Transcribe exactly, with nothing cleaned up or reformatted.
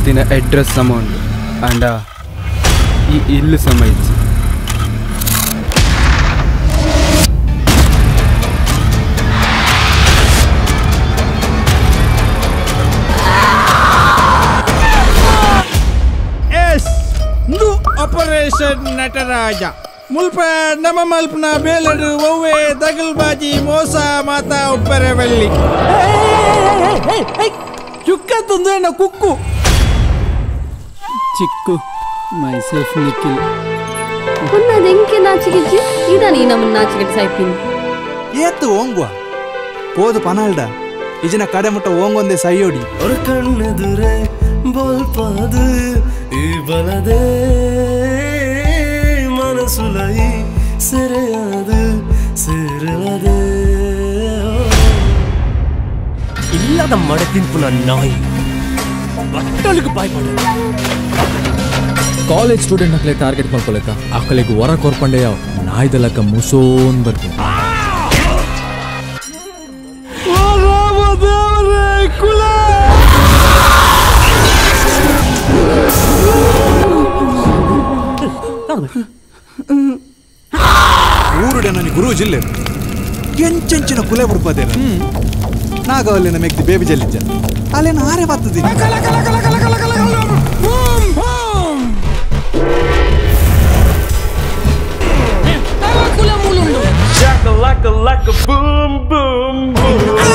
ತಿನ address ಸಮ ಉಂಡು ಅಂಡ ಈ ಇಲ್ಲು ಸಮ ಇಜ್ಜಿ ಎಸ್ ನು ಆಪರೇಷನ್ ನಟರಾಜ ಮುಲ್ಪ ನಮ ಮಲ್ಪನ ಬೇಲಡು ಒವ್ವೆ ದಗಲ್ಬಾಜಿ ಮೋಸ ಮಾತಾ ಉಪ್ಪರೆ ಬೆಳ್ಳಿ ಚುಕ್ಕ ತುಂದೇನ ಕುಕ್ಕು ಚಿಕ್ಕು ಮೈಸೆಲ್ಫ್ ನಿಖಿಲ್ ಉನ್ನದೆಂಕೆ ನಾಚಿಗಿಜ್ಜಿ ಇದ ನೀ ನಮ್ಮನ್ನ ನಾಚಿಗಿಟ್ ಸಾಯ್ಪಿನಿ ಏತ್ತು ಓಂಗ್ವ ಪೋದು ಪನಾಲ್ಡ ಇಜಿನ ಕಡೆ ಮುಟ್ಟ ಓಂಗೊಂದೆ ಸೈಯೋಡಿ ஒரு கண்ணெதுரே போல் பாது இவளதே மனசுலை செரையாது சேரலதே ಇಲ್ಲದ ಮಡೆ ತಿನ್ಪುನ ನಾಯಿ ಬಟ್ಟಲಿಗೆ ಬಾಯ್ಪಡ ಕಾಲೇಜ್ ಸ್ಟೂಡೆಂಟ್ ಅಕ್ಲೆ ಟಾರ್ಗೆಟ್ ಮಾಡ್ಕೊಳಕ ಅಕ್ಕಲಿಗೆ ಹೊರ ಕೊರ್ಪಂಡೆಯ ನಾಯ್ದಲಕ್ಕ ಮುಸೋನ್ ಬರ್ತೀನಿ ಊರುಡೆ ನನಗೆ ಗುರು ಜಿಲ್ಲೆ ಕೆಂಚೆಂಚಿನ ಕುಲೆ ಬುಡ್ಪದೆ ನಾಗವಲ್ಲಿನ ಮೆಗ್ದಿ ಬೇಬಿ ಜಲ್ಲಿಜ್ಜ ಅಲ್ಲೇನು ಆರೆ ಬರ್ತದಿನಿ Shakalaka laka boom boom boom